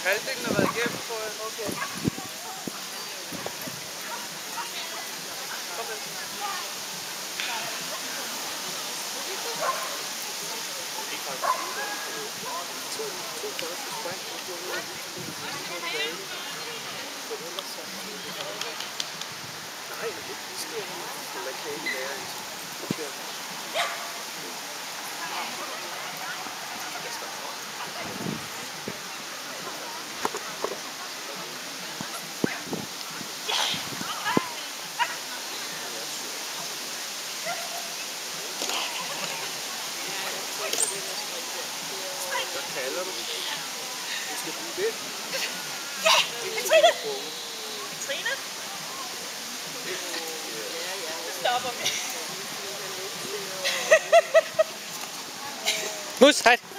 Halvdelen har været igennem, tror jeg. Okay. Kom med. To første spring, og så er det nej, det sker ikke. Man kan ikke være i sådan. Hvad kalder du? Du skal bruge det. Ja! Katrine! Katrine? Nu stopper vi. Mus, hej!